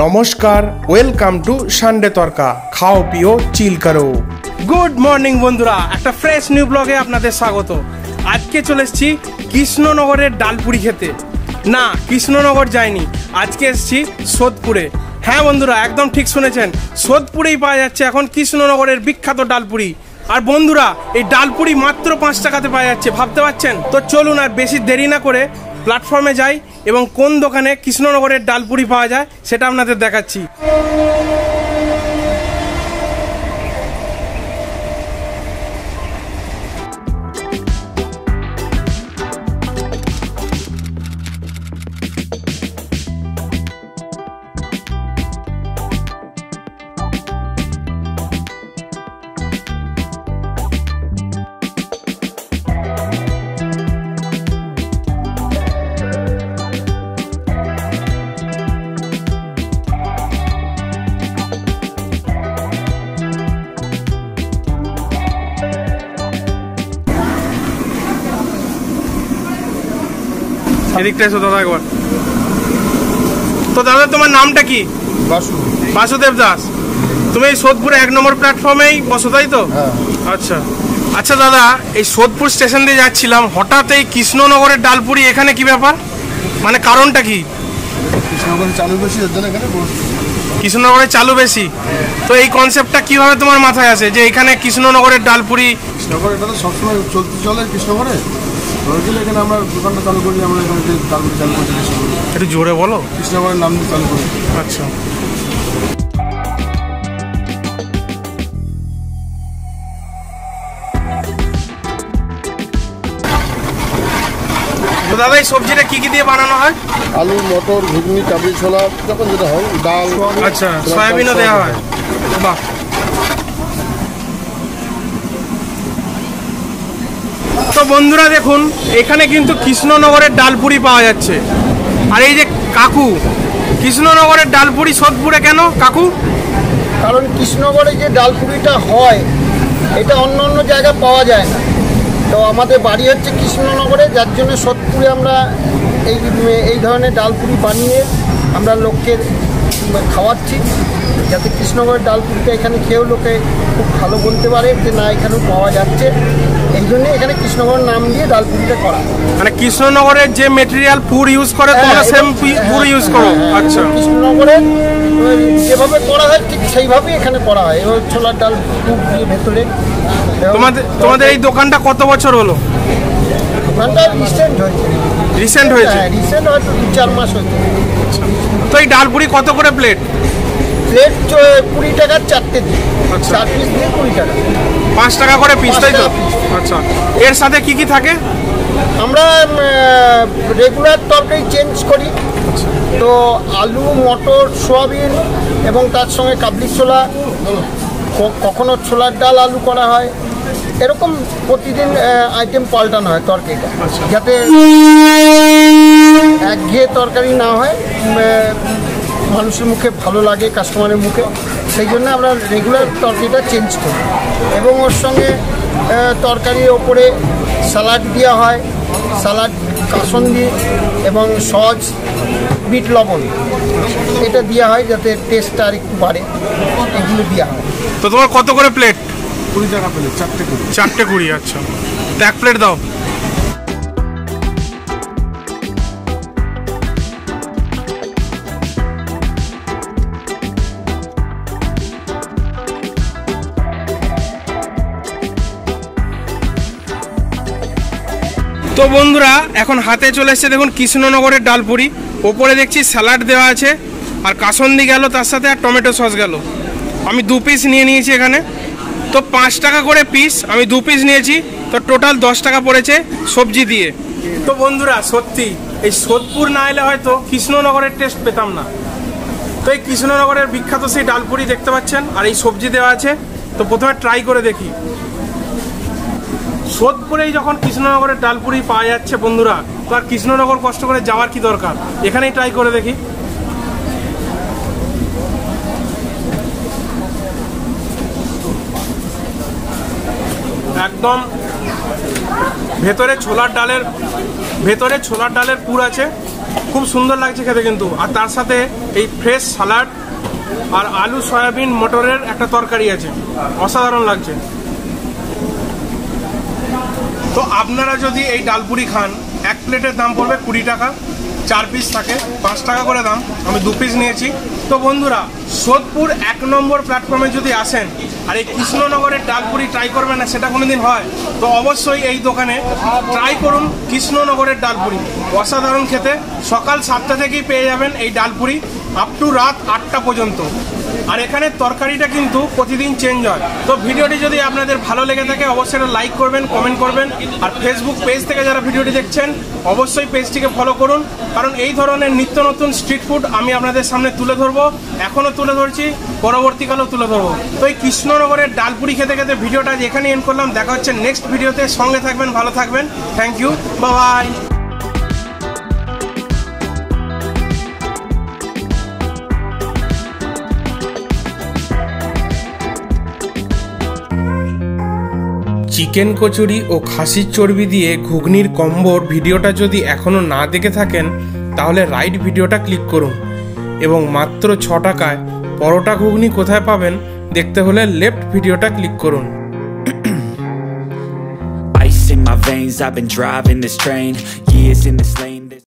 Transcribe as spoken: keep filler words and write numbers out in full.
নমস্কার, welcome to Sunday তরকা। খাও পিও চিল করো। গুড মর্নিং বন্ধুরা, একটা ফ্রেশ নিউ ব্লগে আপনাদের স্বাগত। আজকে চলে এসেছি কৃষ্ণনগরের ডালপুরি খেতে। না, কৃষ্ণনগর যাইনি, আজকে এসেছি সোদপুরে। হ্যাঁ বন্ধুরা, একদম ঠিক শুনেছেন, সোদপুরেই পাওয়া যাচ্ছে এখন কৃষ্ণনগরের বিখ্যাত ডালপুরি। আর বন্ধুরা, এই ডালপুরি মাত্র পাঁচ টাকাতে পাওয়া যাচ্ছে, ভাবতে পারছেন? তো চলুন আর বেশি দেরি না করে প্ল্যাটফর্মে যাই এবং কোন দোকানে কৃষ্ণনগরের ডালপুরি পাওয়া যায় সেটা আপনাদের দেখাচ্ছি। এদিকটা এসো দাদা একবার। তো দাদা, তোমার নামটা কি? বাসুদেব দাস। তুমি এই সোদপুরে এক নম্বর প্ল্যাটফর্মেই বসো, তাই তো? আচ্ছা আচ্ছা দাদা, এই সোদপুর স্টেশন দিয়ে যাচ্ছিলাম, হঠাৎ এই কৃষ্ণনগরের ডালপুরি, এখানে কি ব্যাপার, মানে কারণটা কি? কৃষ্ণনগরের চালু বেশি, কৃষ্ণনগরের চালু বেশি। তো এই কনসেপ্টটা কিভাবে তোমার মাথায় আসে যে এখানে কৃষ্ণনগরের ডালপুরি? কৃষ্ণনগর এটা তো সবসময় চলতে চলে কৃষ্ণনগরে, এখানে আমরা দোকানটা চালু করি, আমরা এখানে ডালপুরি চালু করছি। একটু জোরে বলো। কৃষ্ণনগরের নাম দিয়ে চালু করি। আচ্ছা, তো দাদা এই সবজিটা কি কি দিয়ে বানানো হয়? আলু, মটর, ঘুগনি, কাবলি ছোলা, যখন যেটা হয়, ডাল। আচ্ছা, সয়াবিনও দেওয়া হয়। বাহ। তো বন্ধুরা দেখুন, এখানে কিন্তু কৃষ্ণনগরের ডালপুরি পাওয়া যাচ্ছে। আর এই যে কাকু, কৃষ্ণনগরের ডালপুরি সোদপুরে কেন কাকু? কারণ কৃষ্ণনগরে যে ডালপুরিটা হয় এটা অন্য অন্য জায়গায় পাওয়া যায় না। তো আমাদের বাড়ি হচ্ছে কৃষ্ণনগরে, যার জন্য সোদপুরে আমরা এই এই ধরনের ডালপুরি বানিয়ে আমরা লোককে খাওয়াচ্ছি, যাতে কৃষ্ণনগরের ডালপুরিটা এখানে খেয়েও লোকে খুব ভালো বলতে পারে যে না, এখানেও পাওয়া যাচ্ছে। এই জন্যে এখানে কৃষ্ণনগরের নাম দিয়ে ডালপুরিটা করা। মানে কৃষ্ণনগরের যে মেটেরিয়াল পুর ইউজ করে তোমরা সেম পুর ইউজ করো? আচ্ছা, কৃষ্ণনগরে যেভাবে করা হয় ঠিক সেইভাবেই এখানে করা হয়। এবার ছোলার ডাল পুর দিয়ে ভেতরে। তোমাদের তোমাদের এই দোকানটা কত বছর হলো? দোকানটা রিসেন্ট হয়েছে। রিসেন্ট হয়েছে? হ্যাঁ, রিসেন্ট হয়তো দু চার মাস হয়েছে। তো এই ডালপুরি কত করে প্লেট? প্লেট কুড়ি টাকার চারটে দিয়ে, চার পিস দিয়ে কুড়ি টাকা। পাঁচ টাকা করে পিস, তাই তো? আচ্ছা, এর সাথে কি কি থাকে? আমরা রেগুলার তরকারি চেঞ্জ করি। তো আলু, মটর, সোয়াবিন এবং তার সঙ্গে কাবলি ছোলা, কখনো ছোলার ডাল আলু করা হয়। এরকম প্রতিদিন আইটেম পাল্টানো হয় তরকারিটা, যাতে একঘেয়ে তরকারি না হয়, মানুষের মুখে ভালো লাগে, কাস্টমারের মুখে। সেই জন্য আমরা রেগুলার তরকারিটা চেঞ্জ করি। এবং ওর সঙ্গে তরকারির ওপরে স্যালাড দেওয়া হয়, স্যালাড, কাসন্দি এবং সস, বিট লবণ, এটা দেওয়া হয় যাতে টেস্টটা আর একটু বাড়ে। এগুলো দেওয়া হয়। তো তোমার কত করে প্লেট? কুড়ি টাকা প্লেট, চারটে কুড়ি। চারটে কুড়ি, আচ্ছা। তো এক প্লেট দাও। তো বন্ধুরা, এখন হাতে চলে এসছে দেখুন কৃষ্ণনগরের ডালপুরি। ওপরে দেখছি স্যালাড দেওয়া আছে, আর কাসন্দি গেল, তার সাথে আর টমেটো সস গেল। আমি দু পিস নিয়ে নিয়েছি এখানে। তো পাঁচ টাকা করে পিস, আমি দু পিস নিয়েছি, তো টোটাল দশ টাকা পড়েছে সবজি দিয়ে। তো বন্ধুরা, সত্যি এই সোদপুর না এলে হয়তো কৃষ্ণনগরের টেস্ট পেতাম না। তো এই কৃষ্ণনগরের বিখ্যাত সেই ডালপুরি দেখতে পাচ্ছেন, আর এই সবজি দেওয়া আছে। তো প্রথমে ট্রাই করে দেখি। সোদপুরেই যখন কৃষ্ণনগরের ডালপুরি পাওয়া যাচ্ছে বন্ধুরা, তো আর কৃষ্ণনগর কষ্ট করে যাওয়ার কি দরকার, এখানেই ট্রাই করে দেখি। একদম ভেতরে ছোলার ডালের ভেতরে ছোলার ডালের পুর আছে খুব সুন্দর লাগছে খেতে কিন্তু। আর তার সাথে এই ফ্রেশ সালাড আর আলু সয়াবিন মটরের একটা তরকারি আছে, অসাধারণ লাগছে। তো আপনারা যদি এই ডালপুরি খান, এক প্লেটের দাম পড়বে কুড়ি টাকা, চার পিস থাকে পাঁচ টাকা করে দাম, আমি দু পিস নিয়েছি। তো বন্ধুরা, সোদপুর এক নম্বর প্ল্যাটফর্মে যদি আসেন আর এই কৃষ্ণনগরের ডালপুরি ট্রাই করবেন না, সেটা কোনোদিন হয়? তো অবশ্যই এই দোকানে ট্রাই করুন কৃষ্ণনগরের ডালপুরি, অসাধারণ খেতে। সকাল সাতটা থেকেই পেয়ে যাবেন এই ডালপুরি আপ টু রাত আটটা পর্যন্ত। আর এখানে তরকারিটা কিন্তু প্রতিদিন চেঞ্জ হয়। তো ভিডিওটি যদি আপনাদের ভালো লেগে থাকে অবশ্যই এটা লাইক করবেন, কমেন্ট করবেন। আর ফেসবুক পেজ থেকে যারা ভিডিওটি দেখছেন অবশ্যই পেজটিকে ফলো করুন, কারণ এই ধরনের নিত্য নতুন স্ট্রিট ফুড আমি আপনাদের সামনে তুলে ধরবো, এখনও তুলে ধরছি, পরবর্তীকালেও তুলে ধরবো। তো এই কৃষ্ণনগরের ডালপুরি খেতে খেতে ভিডিওটা এখানে এন্ড করলাম। দেখা হচ্ছে নেক্সট ভিডিওতে, সঙ্গে থাকবেন, ভালো থাকবেন, thank you, bye. Chicken kachori ও খাসির চর্বি দিয়ে ঘুগনির কম্বোর ভিডিওটা যদি এখনও না দেখে থাকেন তাহলে রাইট ভিডিওটা ক্লিক করুন, এবং মাত্র ছ টাকায় পরোটা ঘুগনি কোথায় পাবেন দেখতে হলে লেফট ভিডিওটা ক্লিক করুন। Ice in my veins, I've been driving this train, years in this lane.